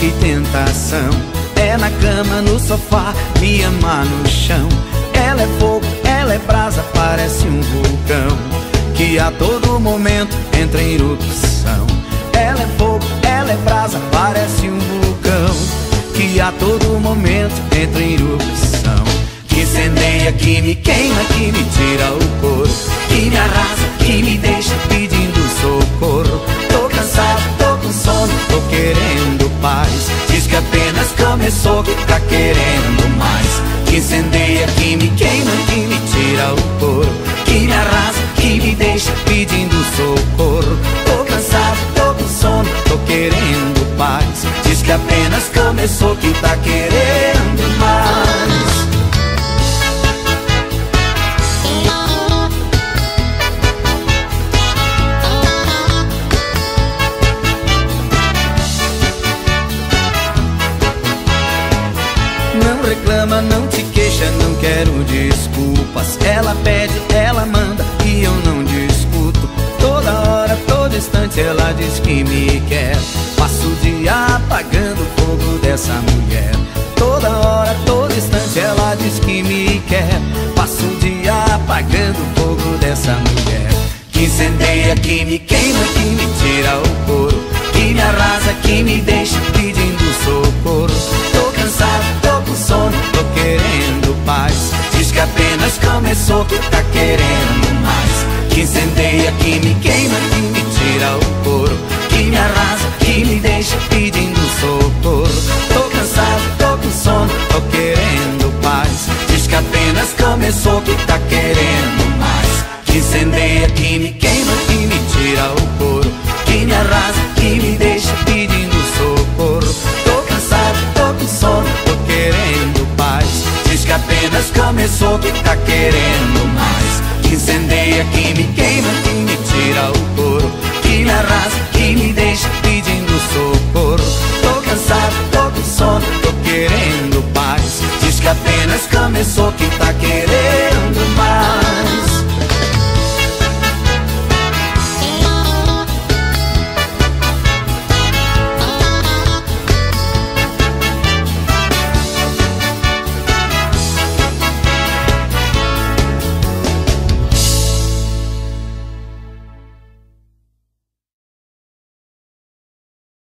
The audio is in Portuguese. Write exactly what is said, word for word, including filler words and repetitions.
e tentação. É na cama, no sofá, me ama no chão. Ela é fogo, ela é brasa, parece um vulcão que a todo momento entra em erupção. Ela é fogo, ela é brasa, parece um vulcão que a todo momento entra em erupção. Que incendeia, que me queima, que me tira o couro, que me arrasa, que me deixa pedindo socorro. Tô cansado, tô com sono, tô querendo paz. Diz que apenas começou, que tá querendo mais. Que incendeia, que me queima, que me tira o couro, que me arrasa, que me deixa pedindo socorro. Tô cansado, tô com sono, tô querendo paz. Diz que apenas começou, que tá querendo mais. Não reclama, não te queixa, não quero desculpas. Ela pede, ela manda e eu não discuto. Toda hora, todo instante ela diz que me quer. Passo o dia apagando o fogo dessa mulher. Toda hora, todo instante ela diz que me quer. Passo o dia apagando o fogo dessa mulher. Que incendeia, que me queima, que me tira o couro, que me arrasa, que me deixa pedindo socorro. Tô cansado, tô com sono, tô querendo paz. Diz que apenas começou, que tá querendo mais. Que incendeia, que me queima, que me tira o couro, que me arrasa, que me deixa pedindo socorro. Tô cansado, tô com sono, tô querendo paz. Diz que apenas começou, que tá querendo mais. Que incendeia, que me queima, que me tira o couro, que me arrasa, que me deixa pedindo socorro. Tô cansado, tô com sono, tô querendo paz. Diz que apenas começou, que tá querendo mais. Que incendeia, que me queima, que me tira o couro, que me arrasa, que me deixa pedindo socorro. Tô cansado, tô com sono, tô querendo paz. Diz que apenas começou, que tá querendo